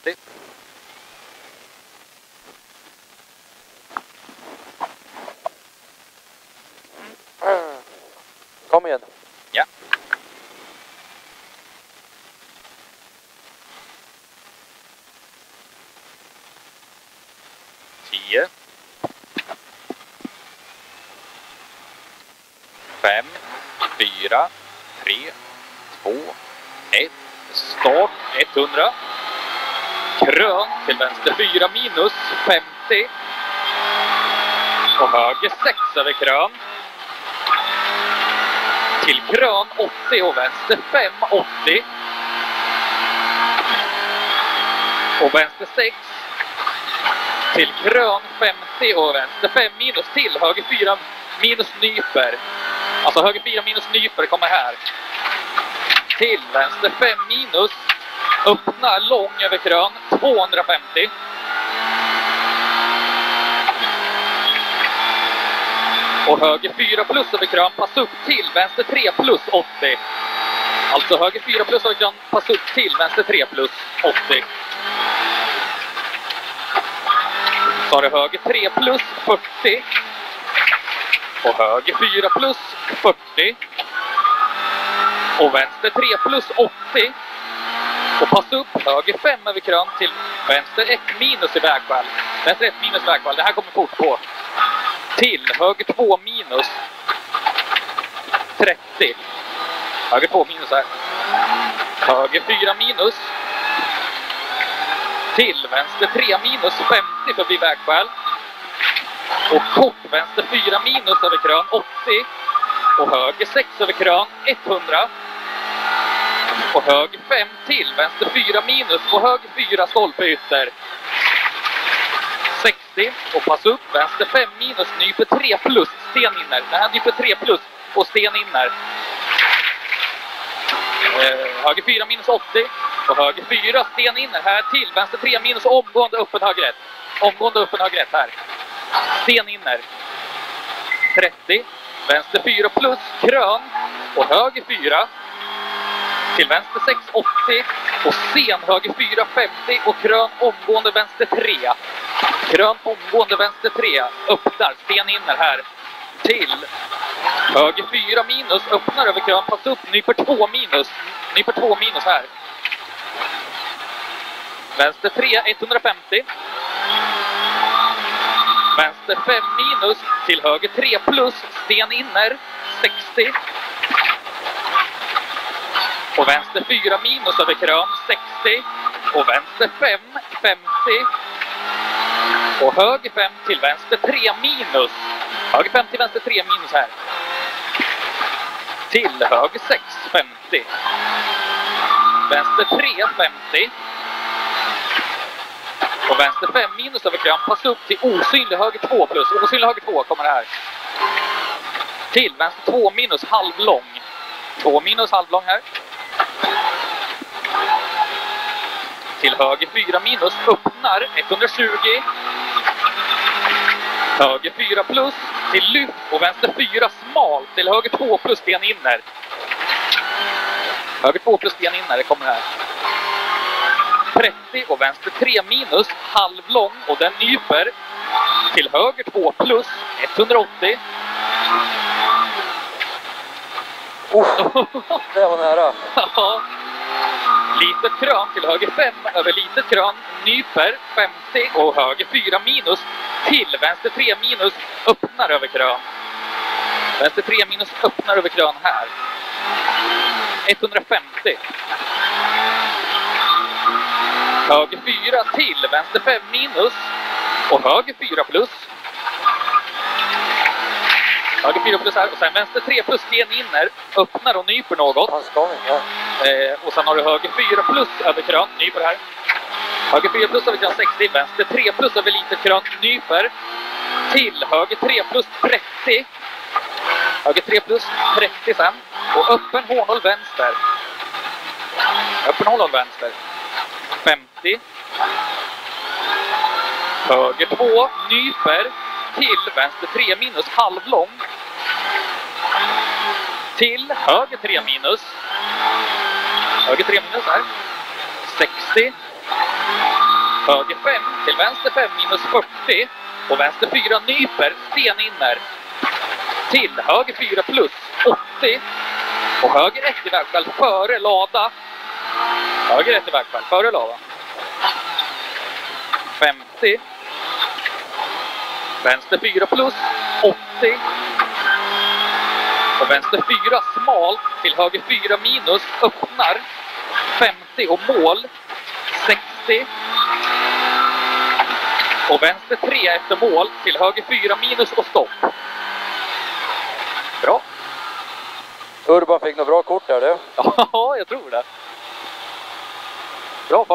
50. Kom igen. Ja. Tio. 5, 4, 3, 2, 1. Start 100. Krön till vänster 4 minus 50. Och höger 6 över krön. Till krön 80 och vänster 5, 80. Och vänster 6. Till krön 50 och vänster 5 minus till höger 4 minus nyper. Alltså höger 4 minus nyper kommer här. Till vänster 5 minus. Öppna lång över krön 250. Och höger 4 plus över krön, pass upp till vänster 3 plus 80. Alltså höger 4 plus över krön, pass upp till vänster 3 plus 80. Så har du höger 3 plus 40. Och höger 4 plus 40. Och vänster 3 plus 80. Och pass upp höger 5 över krön till vänster 1 minus i vägval. Vänster 1 minus vägval, det här kommer fort på. Till höger 2 minus 30. Höger 2 minus här. Höger 4 minus. Till vänster 3 minus 50 förbi vägskäl. Och kort vänster 4 minus över krön 80. Och höger 6 över krön 100. Och höger 5 till vänster 4 minus och höger 4 stolpe ytter. 60 och pass upp vänster 5 minus nyper 3 plus sten inner. Det här nyper 3 plus och sten inner. Höger 4 minus 80 och höger 4 sten inner här till vänster 3 minus omgående öppen höger 1. Omgående öppen höger 1 här. Sten inner. 30 vänster 4 plus krön och höger 4 till vänster 6 80 och sen höger 4 50 och krön omgående vänster 3. Krön omgående vänster 3 öppnar sten inner här till höger 4 minus öppnar över krön, pass upp nyper 2 minus här. Vänster 3 150. Vänster 5 minus till höger 3 plus sten inner 60. Och vänster 4 minus över krön 60. Och vänster 5 50. Och höger 5 till vänster 3 minus. Höger 5 till vänster 3 minus här. Till höger 6 50. Vänster 3 50. Och vänster 5 minus över krön. Pass upp till osynlig höger 2 plus. Osynlig höger 2 kommer här. Till vänster 2 minus halvlång. 2 minus halvlång här. Till höger 4 minus öppnar 120. Höger 4 plus till lyft och vänster 4 smal till höger 2 plus sten inner. Höger 2 plus sten inner, det kommer här. 30 och vänster 3 minus halvlång och den nyper till höger 2 plus 180. Det var nära. Litet krön till höger 5 över litet krön nyper 50 och höger 4 minus till vänster 3 minus öppnar över krön. Vänster 3 minus öppnar över krön här. 150. Höger 4 till vänster 5 minus och höger 4 plus. Höger 4 plus här och sen vänster 3 plus sten inner öppnar och nyper något. Och sen har du höger 4 plus över krön, nyper här. Höger 4 plus över krön 60, vänster 3 plus över litet krön, nyper. Till höger 3 plus 30. Höger 3 plus 30 sen. Och öppen hårnål vänster. Öppen hårnål vänster. 50. Höger 2, nyper. Till vänster 3 minus halvlång. Till höger 3 minus. Höger 3 minus här. 60. Höger 5 till vänster 5 minus 40. Och vänster 4 nyper, steninner. Till höger 4 plus 80. Och höger 1 i vägskäl före lada. Höger 1 i vägskäl före lada. 50. Vänster 4 plus 80. Och vänster 4 smalt till höger 4 minus öppnar. 50 och mål 60. Och vänster 3 efter mål till höger 4 minus och stopp. Bra. Urban fick något bra kort där, det. Ja, jag tror det. Bra.